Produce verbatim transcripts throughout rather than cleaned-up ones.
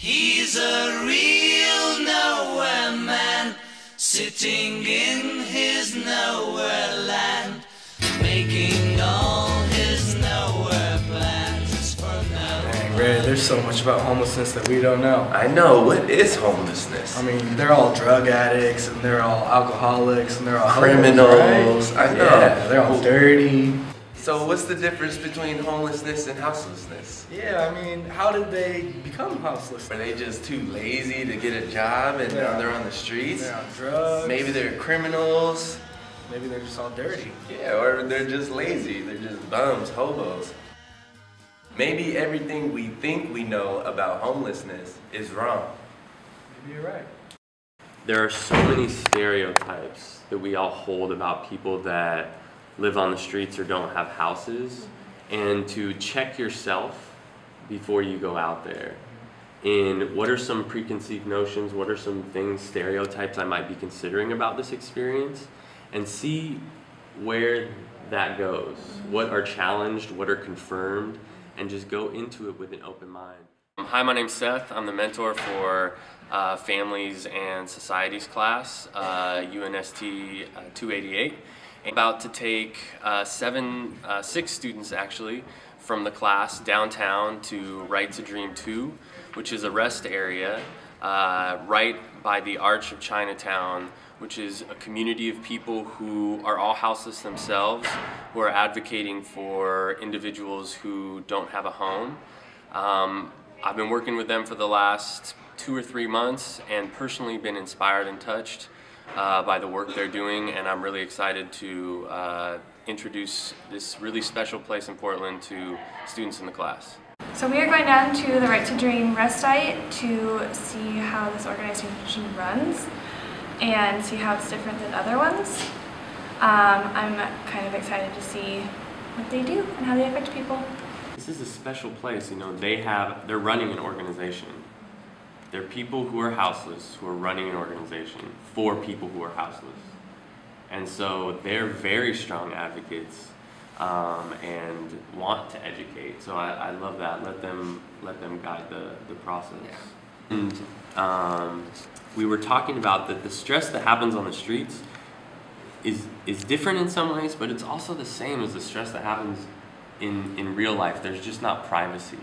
He's a real nowhere man, sitting in his nowhere land, making all his nowhere plans for now. Dang, Ray, there's so much about homelessness that we don't know. I know. What is homelessness? I mean, they're all drug addicts, and they're all alcoholics, and they're all criminals. Right? I know. Yeah, they're all dirty. So what's the difference between homelessness and houselessness? Yeah, I mean, how did they become houseless? Are they just too lazy to get a job and Yeah. now they're on the streets? They're on drugs. Maybe they're criminals. Maybe they're just all dirty. Yeah, or they're just lazy. They're just bums, hobos. Maybe everything we think we know about homelessness is wrong. Maybe you're right. There are so many stereotypes that we all hold about people that live on the streets or don't have houses, and to check yourself before you go out there. And what are some preconceived notions, what are some things, stereotypes I might be considering about this experience, and see where that goes. What are challenged, what are confirmed, and just go into it with an open mind. Hi, my name's Seth. I'm the mentor for uh, Families and Societies class, uh, U N S T uh, two eighty-eight. I'm about to take uh, seven, uh, six students actually from the class downtown to Right to Dream two, which is a rest area uh, right by the Arch of Chinatown, which is a community of people who are all houseless themselves, who are advocating for individuals who don't have a home. Um, I've been working with them for the last two or three months and personally been inspired and touched uh, by the work they're doing, and I'm really excited to uh, introduce this really special place in Portland to students in the class. So we are going down to the Right to Dream rest site to see how this organization runs and see how it's different than other ones. Um, I'm kind of excited to see what they do and how they affect people. This is a special place, you know, they have, they're running an organization. They're people who are houseless who are running an organization for people who are houseless. And so they're very strong advocates um, and want to educate. So I, I love that. Let them, let them guide the, the process. Yeah. And um, we were talking about that the stress that happens on the streets is, is different in some ways, but it's also the same as the stress that happens in, in real life. There's just not privacy.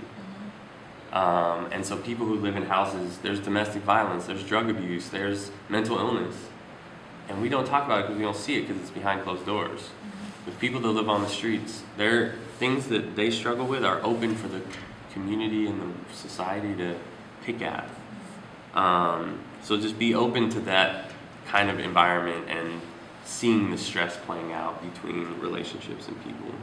Um, and so people who live in houses, there's domestic violence, there's drug abuse, there's mental illness. And we don't talk about it because we don't see it because it's behind closed doors. Mm-hmm. With people that live on the streets, their things that they struggle with are open for the community and the society to pick at. Um, so just be open to that kind of environment and seeing the stress playing out between relationships and people.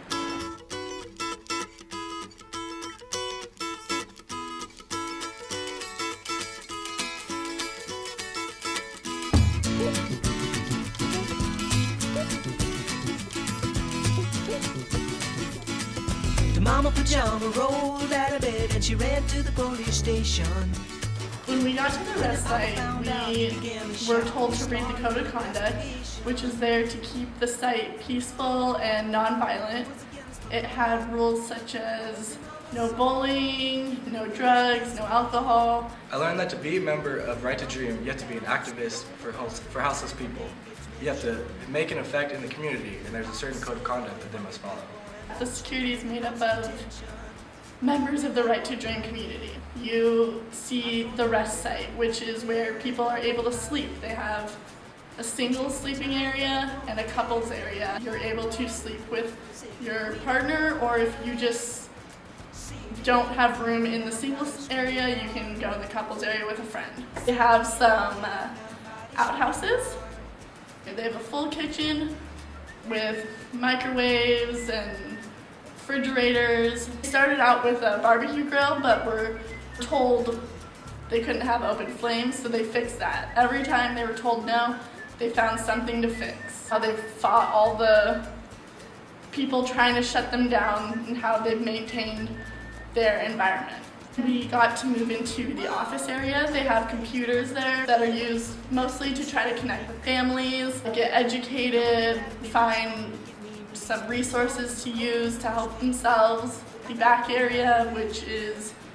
The mama pajama rolled out of bed and she ran to the police station. When we got to the rest site, we were told to read the Code of Conduct, which is there to keep the site peaceful and non-violent. It had rules such as no bullying, no drugs, no alcohol. I learned that to be a member of Right to Dream, you have to be an activist for, house, for houseless people. You have to make an effect in the community, and there's a certain code of conduct that they must follow. The security is made up of members of the Right to Dream community. You see the rest site, which is where people are able to sleep. They have a single sleeping area and a couples area. You're able to sleep with your partner, or if you just don't have room in the singles area, you can go in the couples area with a friend. They have some uh, outhouses. They have a full kitchen with microwaves and refrigerators. They started out with a barbecue grill, but were told they couldn't have open flames, so they fixed that. Every time they were told no, they found something to fix. How they've fought all the people trying to shut them down and how they've maintained their environment. We got to move into the office area. They have computers there that are used mostly to try to connect with families, get educated, find some resources to use to help themselves. The back area, which is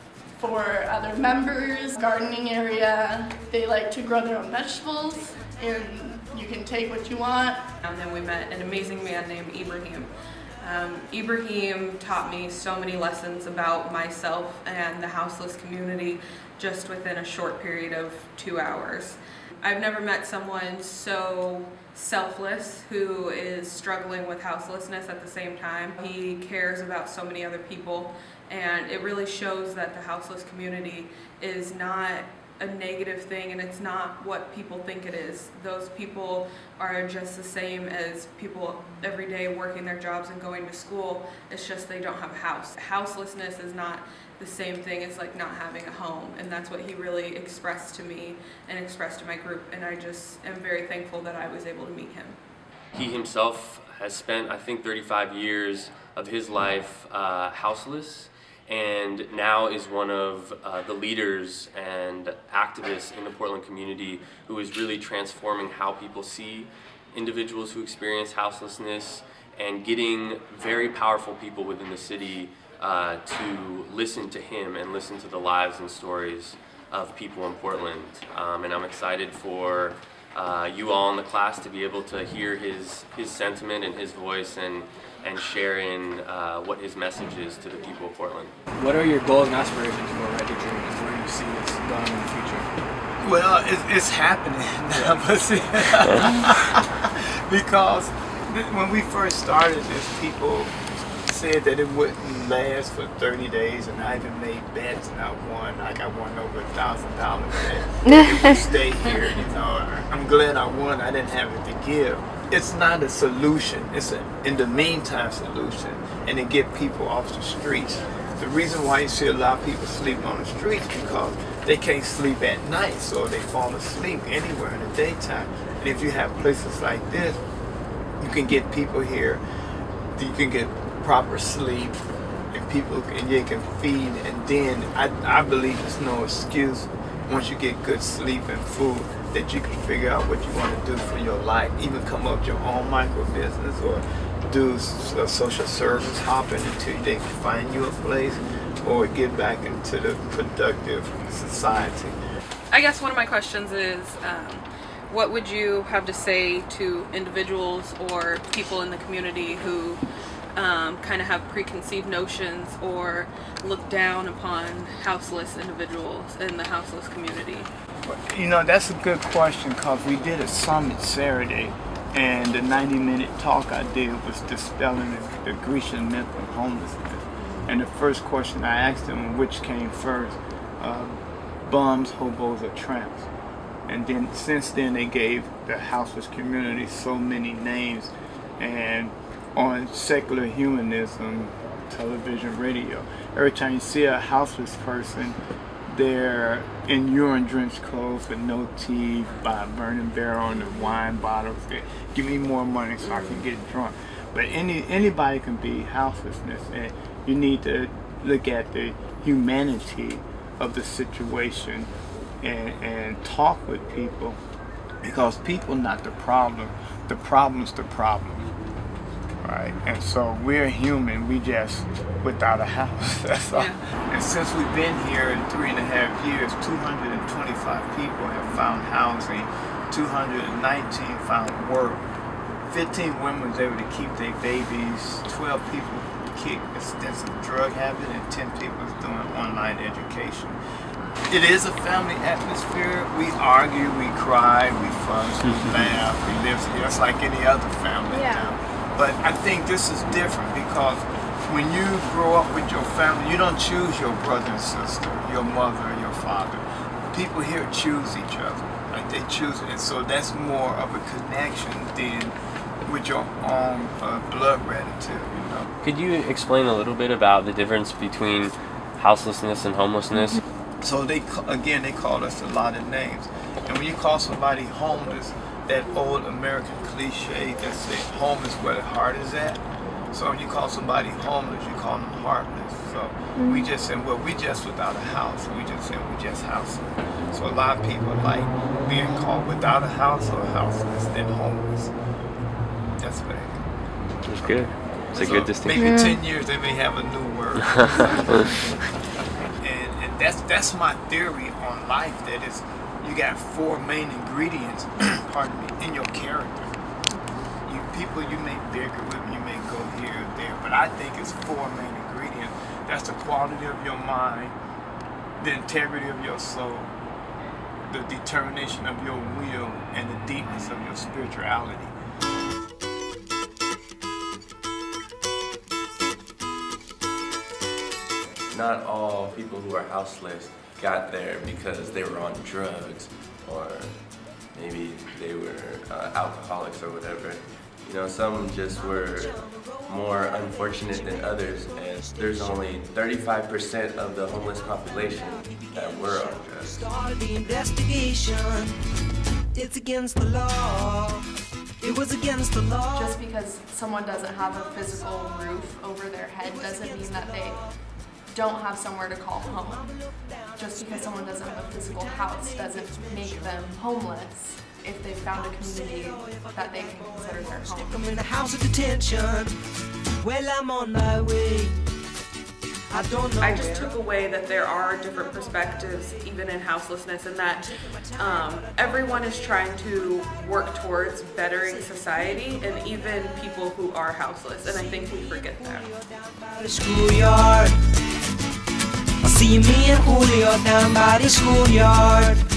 for other members, gardening area. They like to grow their own vegetables, and you can take what you want. And then we met an amazing man named Ibrahim. Um, Ibrahim taught me so many lessons about myself and the houseless community just within a short period of two hours. I've never met someone so selfless who is struggling with houselessness at the same time. He cares about so many other people, and it really shows that the houseless community is not a negative thing, and it's not what people think it is. Those people are just the same as people every day working their jobs and going to school. It's just they don't have a house. Houselessness is not the same thing as like not having a home, and that's what he really expressed to me and expressed to my group, and I just am very thankful that I was able to meet him. He himself has spent, I think, thirty-five years of his life uh, houseless, and now is one of uh, the leaders and activists in the Portland community who is really transforming how people see individuals who experience houselessness, and getting very powerful people within the city uh, to listen to him and listen to the lives and stories of people in Portland. Um, and I'm excited for uh, you all in the class to be able to hear his, his sentiment and his voice, and and sharing uh, what his message is to the people of Portland. What are your goals and aspirations for Right to Dream, and where do you see this going in the future? Well, it's, it's happening now, but see, because when we first started this, people said that it wouldn't last for thirty days, and I even made bets, and I won. Like I won over a thousand dollars that it would stay here. You know, I'm glad I won. I didn't have it to give. It's not a solution. It's an in the meantime solution, and to get people off the streets. The reason why you see a lot of people sleeping on the streets because they can't sleep at night, so they fall asleep anywhere in the daytime. And if you have places like this, you can get people here. You can get proper sleep, and people and you can feed. And then I, I believe there's no excuse once you get good sleep and food that you can figure out what you want to do for your life. Even come up with your own micro business, or do a social service, hopping until they can find you a place, or get back into the productive society. I guess one of my questions is, um, what would you have to say to individuals or people in the community who um, kind of have preconceived notions or look down upon houseless individuals in the houseless community? You know, that's a good question, because we did a summit Saturday, and the ninety minute talk I did was dispelling the, the Grecian myth of homelessness. And the first question I asked them, which came first, uh, bums, hobos, or tramps? And then since then they gave the houseless community so many names, and on secular humanism, television, radio, every time you see a houseless person, they're in urine-drenched clothes with no teeth, by a burning barrel and the wine bottles. They give me more money so I can get drunk. But any anybody can be houselessness, and you need to look at the humanity of the situation and, and talk with people, because people not the problem. The problem's the problem. Right, and so we're human, we just without a house, that's all. Yeah. And since we've been here in three and a half years, two hundred twenty-five people have found housing, two hundred nineteen found work, fifteen women was able to keep their babies, twelve people kicked extensive drug habit, and ten people is doing online education. It is a family atmosphere. We argue, we cry, we fuss, we laugh, we live here. It's like any other family Yeah. now. But I think this is different, because when you grow up with your family, you don't choose your brother and sister, your mother and your father. People here choose each other. Like they choose it. And so that's more of a connection than with your own uh, blood relative, you know. Could you explain a little bit about the difference between houselessness and homelessness? So they, again, they call us a lot of names. And when you call somebody homeless, that old American cliche that say home is where the heart is at. So when you call somebody homeless, you call them heartless. So mm-hmm. we just say, well, we just without a house. We just say we just houseless. So a lot of people like being called without a house or houseless than homeless. That's what it is. That's good. It's a so good distinction. Maybe yeah. ten years they may have a new word. and, and that's that's my theory on life. That is, you got four main ingredients. Pardon me, in your character. You people you may bigger with, you may go here or there, but I think it's four main ingredients. That's the quality of your mind, the integrity of your soul, the determination of your will, and the deepness of your spirituality. Not all people who are houseless got there because they were on drugs or maybe they were uh, alcoholics or whatever. You know, some just were more unfortunate than others, and there's only thirty-five percent of the homeless population that were on drugs. Started the investigation. It's against the law. It was against the law. Just because someone doesn't have a physical roof over their head doesn't mean that they don't have somewhere to call home. Just because someone doesn't have a physical house doesn't make them homeless if they found a community that they can consider their home. I'm in a house of detention. Well, I'm on my way. I don't know. I just took away that there are different perspectives even in houselessness, and that um, everyone is trying to work towards bettering society, and even people who are houseless, and I think we forget that. The schoolyard. I'll see me and Julio down by the schoolyard.